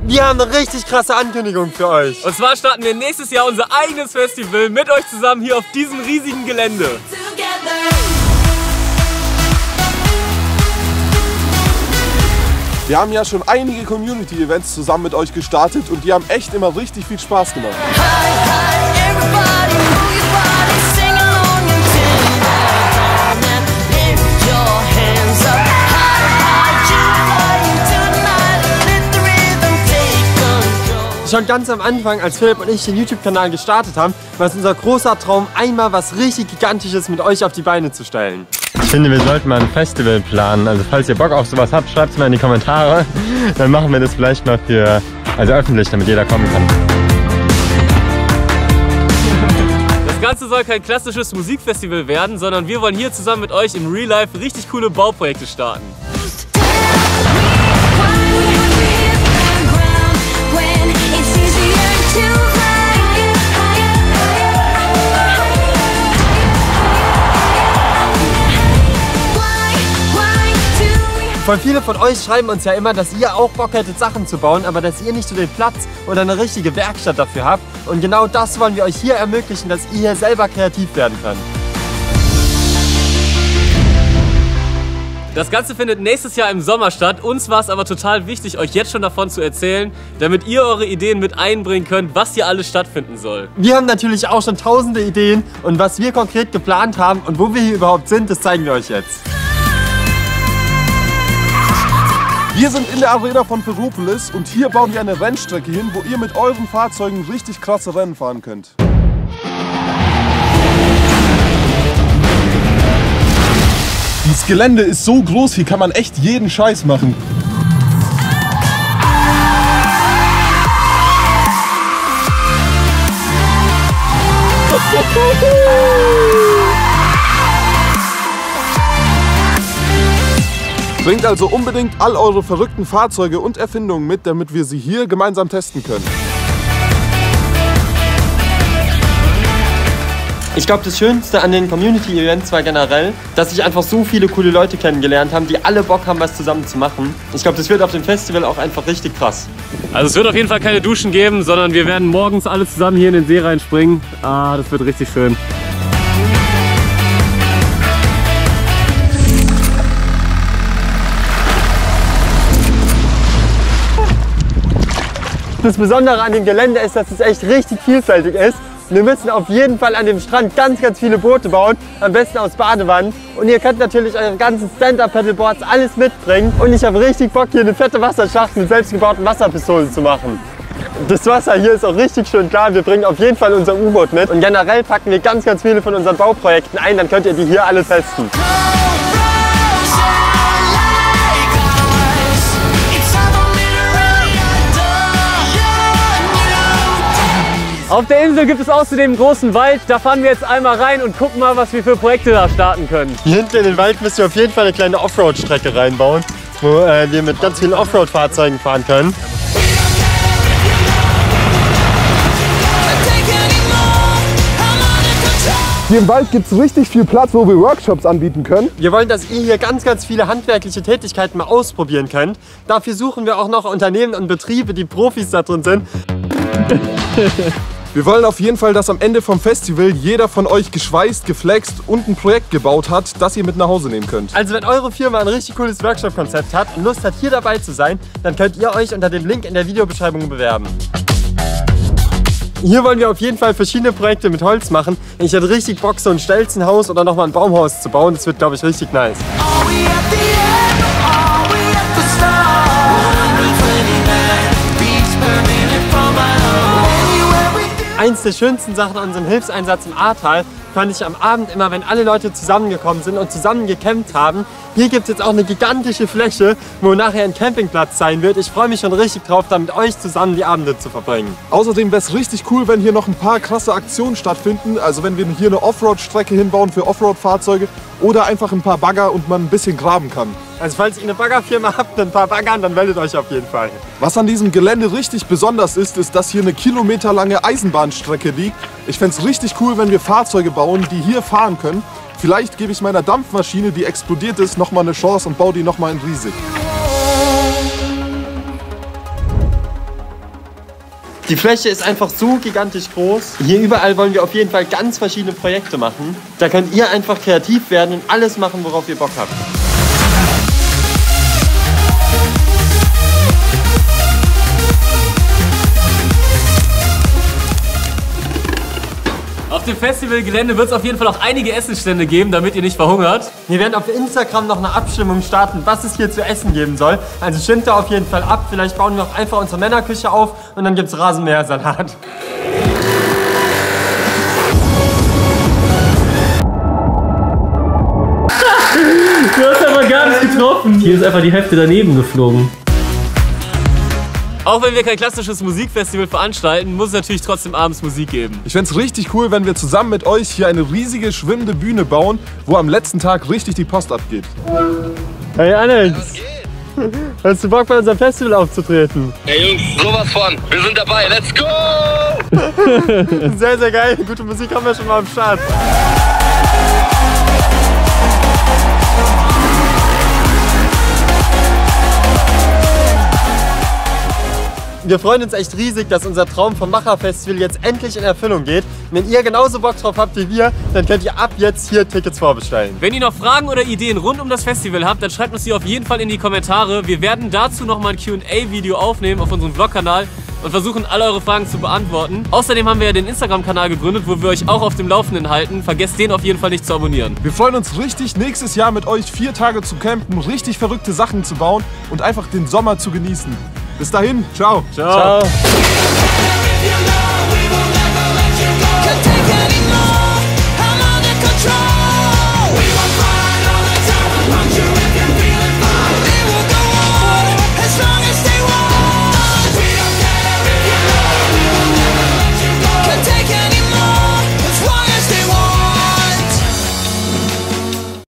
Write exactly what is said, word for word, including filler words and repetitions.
Wir haben eine richtig krasse Ankündigung für euch. Und zwar starten wir nächstes Jahr unser eigenes Festival mit euch zusammen hier auf diesem riesigen Gelände. Wir haben ja schon einige Community-Events zusammen mit euch gestartet und die haben echt immer richtig viel Spaß gemacht. Schon ganz am Anfang, als Philipp und ich den YouTube-Kanal gestartet haben, war es unser großer Traum, einmal was richtig Gigantisches mit euch auf die Beine zu stellen. Ich finde, wir sollten mal ein Festival planen. Also falls ihr Bock auf sowas habt, schreibt es mal in die Kommentare. Dann machen wir das vielleicht mal für, also öffentlich, damit jeder kommen kann. Das Ganze soll kein klassisches Musikfestival werden, sondern wir wollen hier zusammen mit euch im Real Life richtig coole Bauprojekte starten. Von viele von euch schreiben uns ja immer, dass ihr auch Bock hättet, Sachen zu bauen, aber dass ihr nicht so den Platz oder eine richtige Werkstatt dafür habt. Und genau das wollen wir euch hier ermöglichen, dass ihr hier selber kreativ werden könnt. Das Ganze findet nächstes Jahr im Sommer statt. Uns war es aber total wichtig, euch jetzt schon davon zu erzählen, damit ihr eure Ideen mit einbringen könnt, was hier alles stattfinden soll. Wir haben natürlich auch schon tausende Ideen und was wir konkret geplant haben und wo wir hier überhaupt sind, das zeigen wir euch jetzt. Wir sind in der Arena von Ferropolis und hier bauen wir eine Rennstrecke hin, wo ihr mit euren Fahrzeugen richtig krasse Rennen fahren könnt. Dieses Gelände ist so groß, hier kann man echt jeden Scheiß machen. Bringt also unbedingt all eure verrückten Fahrzeuge und Erfindungen mit, damit wir sie hier gemeinsam testen können. Ich glaube, das Schönste an den Community-Events war generell, dass sich einfach so viele coole Leute kennengelernt haben, die alle Bock haben, was zusammen zu machen. Ich glaube, das wird auf dem Festival auch einfach richtig krass. Also es wird auf jeden Fall keine Duschen geben, sondern wir werden morgens alle zusammen hier in den See reinspringen. Ah, das wird richtig schön. Das Besondere an dem Gelände ist, dass es echt richtig vielfältig ist. Wir müssen auf jeden Fall an dem Strand ganz, ganz viele Boote bauen, am besten aus Badewannen. Und ihr könnt natürlich eure ganzen Stand-Up-Paddleboards alles mitbringen. Und ich habe richtig Bock, hier eine fette Wasserschlacht mit selbstgebauten Wasserpistolen zu machen. Das Wasser hier ist auch richtig schön klar. Wir bringen auf jeden Fall unser U-Boot mit. Und generell packen wir ganz, ganz viele von unseren Bauprojekten ein. Dann könnt ihr die hier alle testen. Auf der Insel gibt es außerdem einen großen Wald. Da fahren wir jetzt einmal rein und gucken mal, was wir für Projekte da starten können. Hier hinten in den Wald müssen wir auf jeden Fall eine kleine Offroad-Strecke reinbauen, wo äh, wir mit ganz vielen Offroad-Fahrzeugen fahren können. Hier im Wald gibt es richtig viel Platz, wo wir Workshops anbieten können. Wir wollen, dass ihr hier ganz, ganz viele handwerkliche Tätigkeiten mal ausprobieren könnt. Dafür suchen wir auch noch Unternehmen und Betriebe, die Profis da drin sind. Wir wollen auf jeden Fall, dass am Ende vom Festival jeder von euch geschweißt, geflext und ein Projekt gebaut hat, das ihr mit nach Hause nehmen könnt. Also wenn eure Firma ein richtig cooles Workshop-Konzept hat und Lust hat, hier dabei zu sein, dann könnt ihr euch unter dem Link in der Videobeschreibung bewerben. Hier wollen wir auf jeden Fall verschiedene Projekte mit Holz machen. Ich hätte richtig Bock, so ein Stelzenhaus oder nochmal ein Baumhaus zu bauen. Das wird, glaube ich, richtig nice. Eins der schönsten Sachen an unserem Hilfseinsatz im Ahrtal fand ich am Abend immer, wenn alle Leute zusammengekommen sind und zusammen gecampt haben. Hier gibt es jetzt auch eine gigantische Fläche, wo nachher ein Campingplatz sein wird. Ich freue mich schon richtig drauf, da mit euch zusammen die Abende zu verbringen. Außerdem wäre es richtig cool, wenn hier noch ein paar krasse Aktionen stattfinden. Also wenn wir hier eine Offroad-Strecke hinbauen für Offroad-Fahrzeuge oder einfach ein paar Bagger und man ein bisschen graben kann. Also falls ihr eine Baggerfirma habt, ein paar Baggern, dann meldet euch auf jeden Fall. Was an diesem Gelände richtig besonders ist, ist, dass hier eine kilometerlange Eisenbahnstrecke liegt. Ich fände es richtig cool, wenn wir Fahrzeuge bauen, die hier fahren können. Vielleicht gebe ich meiner Dampfmaschine, die explodiert ist, nochmal eine Chance und baue die nochmal in riesig. Die Fläche ist einfach so gigantisch groß. Hier überall wollen wir auf jeden Fall ganz verschiedene Projekte machen. Da könnt ihr einfach kreativ werden und alles machen, worauf ihr Bock habt. Auf dem Festivalgelände wird es auf jeden Fall auch einige Essensstände geben, damit ihr nicht verhungert. Wir werden auf Instagram noch eine Abstimmung starten, was es hier zu essen geben soll. Also stimmt da auf jeden Fall ab. Vielleicht bauen wir auch einfach unsere Männerküche auf und dann gibt es Rasenmähersalat. Du hast aber gar nicht getroffen. Hier ist einfach die Hälfte daneben geflogen. Auch wenn wir kein klassisches Musikfestival veranstalten, muss es natürlich trotzdem abends Musik geben. Ich fände es richtig cool, wenn wir zusammen mit euch hier eine riesige schwimmende Bühne bauen, wo am letzten Tag richtig die Post abgeht. Hey Alex, hast du Bock bei unserem Festival aufzutreten? Hey Jungs, sowas von, wir sind dabei, let's go! Sehr, sehr geil, gute Musik haben wir schon mal am Start. Wir freuen uns echt riesig, dass unser Traum vom Macher-Festival jetzt endlich in Erfüllung geht. Wenn ihr genauso Bock drauf habt wie wir, dann könnt ihr ab jetzt hier Tickets vorbestellen. Wenn ihr noch Fragen oder Ideen rund um das Festival habt, dann schreibt uns die auf jeden Fall in die Kommentare. Wir werden dazu nochmal ein Q und A-Video aufnehmen auf unserem Vlog-Kanal und versuchen, alle eure Fragen zu beantworten. Außerdem haben wir ja den Instagram-Kanal gegründet, wo wir euch auch auf dem Laufenden halten. Vergesst den auf jeden Fall nicht zu abonnieren. Wir freuen uns richtig, nächstes Jahr mit euch vier Tage zu campen, richtig verrückte Sachen zu bauen und einfach den Sommer zu genießen. Bis dahin, ciao. Ciao. Ciao.